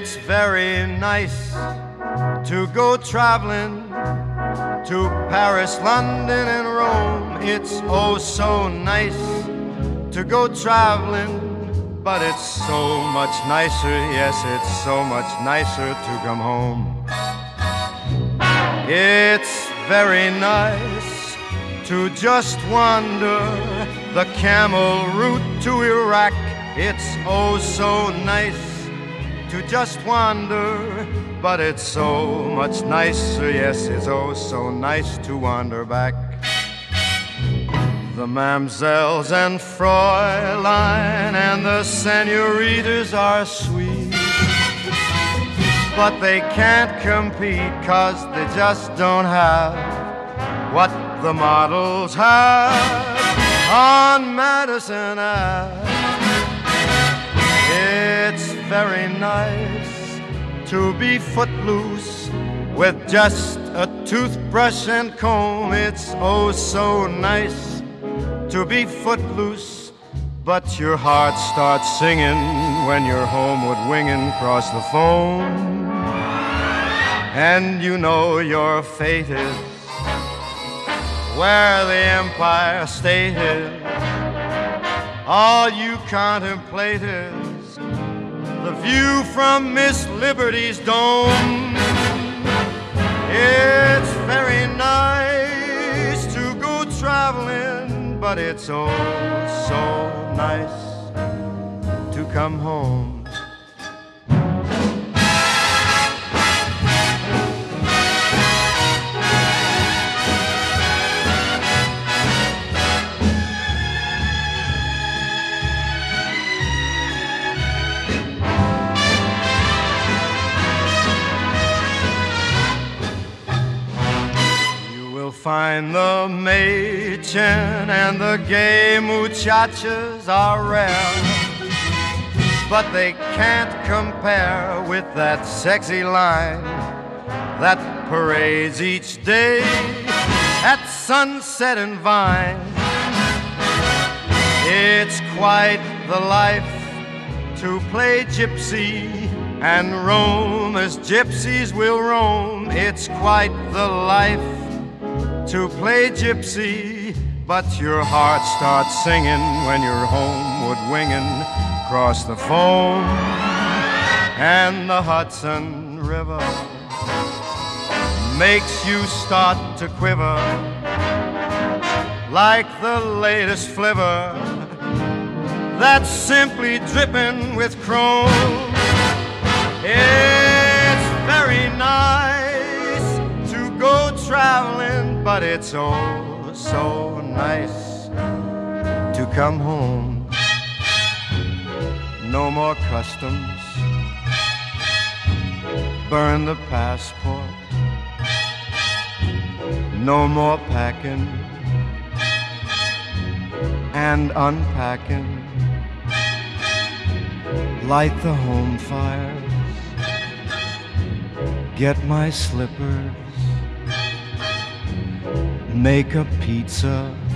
It's very nice to go traveling to Paris, London, and Rome. It's oh so nice to go traveling, but it's so much nicer, yes, it's so much nicer to come home. It's very nice to just wander the camel route to Iraq. It's oh so nice to just wander, but it's so much nicer, yes, it's oh so nice to wander back. The mamselles and Fräulein and the senoritas are sweet, but they can't compete 'cause they just don't have what the models have on Madison Ave. It's very nice to be footloose with just a toothbrush and comb. It's oh so nice to be footloose, but your heart starts singing when you're homeward winging across the foam. And you know your fate is where the Empire State is. All you contemplate is the view from Miss Liberty's dome. It's very nice to go traveling, but it's oh so nice to come home. Find the Mädchen and the gay muchachas are rare, but they can't compare with that sexy line that parades each day at Sunset and Vine. It's quite the life to play gypsy and roam as gypsies will roam. It's quite the life to play gypsy, but your heart starts singing when you're homeward winging across the foam. And the Hudson River makes you start to quiver like the latest flivver that's simply dripping with chrome. It's very nice to go traveling, but it's oh so nice to come home. No more customs, burn the passport. No more packing and unpacking. Light the home fires, get my slippers, make a pizza